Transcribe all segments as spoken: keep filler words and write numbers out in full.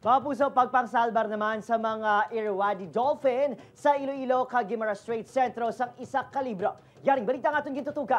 Mga puso, pagpangsalbar naman sa mga Irriwaddy Dolphin sa Ilo-Ilo-Guimaras Strait sentro sang isa kalibro. Yaring balita nga itong gitutukan.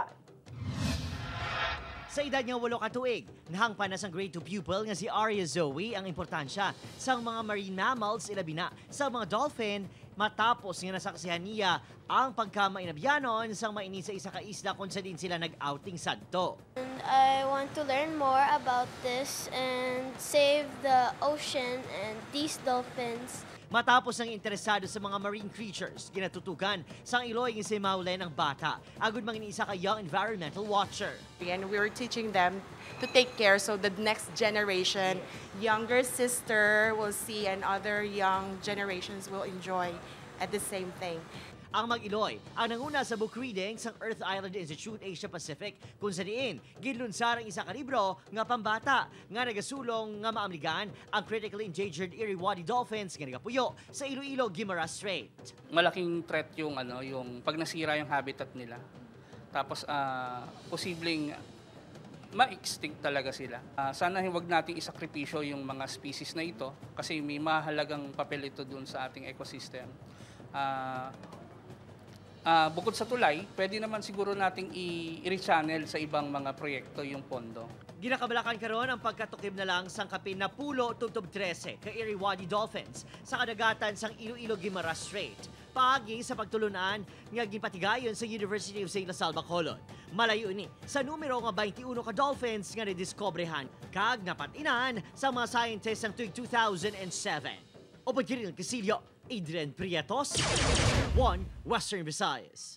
Sa edad nga walo ka tuig, nahangpan na sang grade two pupil nga si Aria Zoe ang importansya sa mga marine mammals ilabi na sa mga dolphin matapos nga nasaksihan niya ang pagkamainabyanon sang maini sa isa ka isla kung sa din sila nag-outing sadto. And I want to learn more about this and save the ocean and these dolphins. Matapos ang interesado sa mga marine creatures, ginatutukan sang Iloy ng si Maulen ng bata, agud mangin isa ka young environmental watcher. And we were teaching them to take care so the next generation, younger sister will see and other young generations will enjoy at the same thing. Ang Mag-Iloy ang nanguna sa book reading sa Earth Island Institute Asia Pacific kung sa diin ginlunsar ang isa ka libro nga pambata nga nagasulong nga maamligan ang critically endangered Irriwaddy Dolphins nga nagapuyo sa Ilo-Ilo-Guimaras Strait. Malaking threat yung ano yung pag nasira yung habitat nila. Tapos uh, posibleng ma-extinct talaga sila. Uh, sana huwag nating isakripisyo yung mga species na ito kasi may mahalagang papel ito dun sa ating ecosystem. Uh, Uh, bukod sa tulay, pwede naman siguro nating i-rechannel sa ibang mga proyekto yung pondo. Ginakabalakan karon ang pagkatukib na lang sang kapin na pulo tubtob trese ka Irriwaddy Dolphins sa kadagatan sang Ilo-Ilo-Guimaras Strait. Paagi sa pagtulunan nga ginpatigayon sa University of Saint La Salva, Colon. Malayo ni sa numero nga twenty-one ka dolphins nga nadiskobrehan kag napatinan sa mga scientists sang tuig two thousand seven. O Pagkiril Casillo, Adrian Prietos, One Western Visayas.